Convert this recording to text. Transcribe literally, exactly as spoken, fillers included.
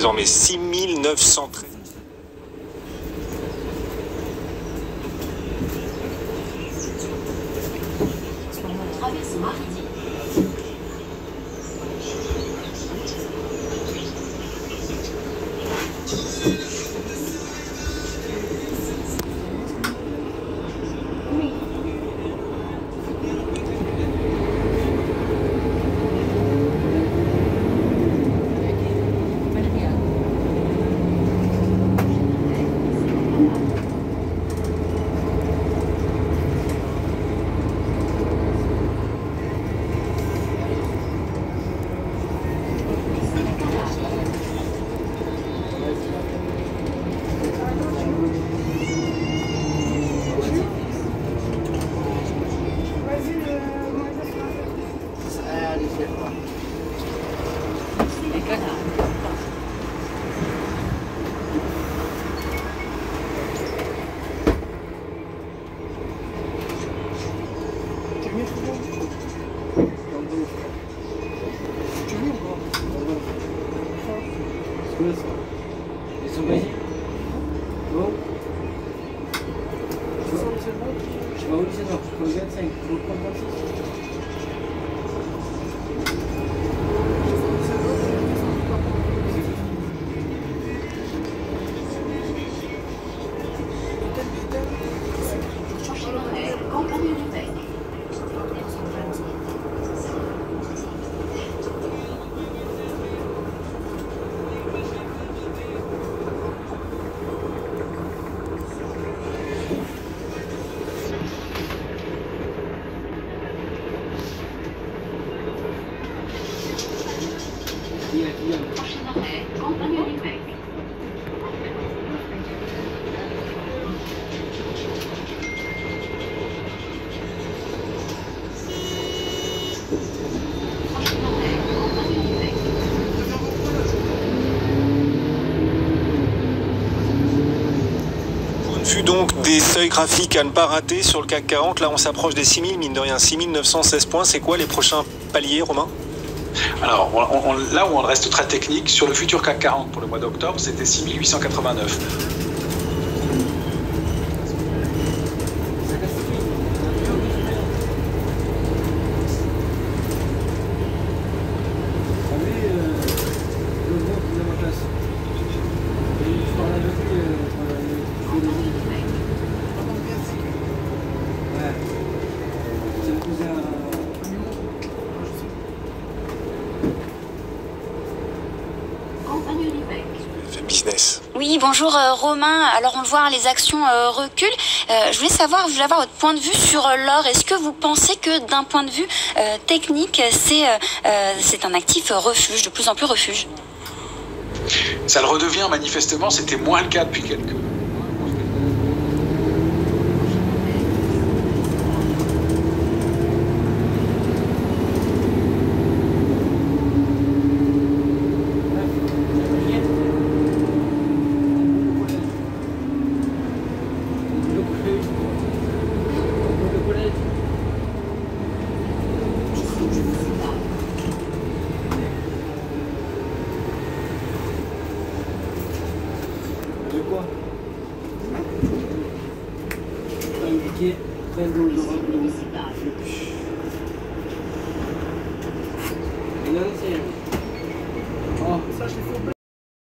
Désormais six mille neuf cent treize. Traverse maritime. Ils sont basés. Bon. Je vais au lycée, je vais au vingt-cinq, je vais au trente-six. Prochain arrêt, Campagne Olympique. Point de vue donc des seuils graphiques à ne pas rater sur le C A C quarante, là on s'approche des six mille, mine de rien, six mille neuf cent seize points. C'est quoi les prochains paliers, Romain? Alors, on, on, là où on reste très technique, sur le futur C A C quarante pour le mois d'octobre, c'était six mille huit cent quatre-vingt-neuf. Business. Oui, bonjour euh, Romain. Alors on le voit, les actions euh, reculent. Euh, je voulais savoir, je voulais avoir votre point de vue sur euh, l'or. Est-ce que vous pensez que d'un point de vue euh, technique, c'est euh, euh, c'est un actif refuge, de plus en plus refuge? Ça le redevient manifestement, c'était moins le cas depuis quelques De quoi? Pas indiqué, vingt-deux euros.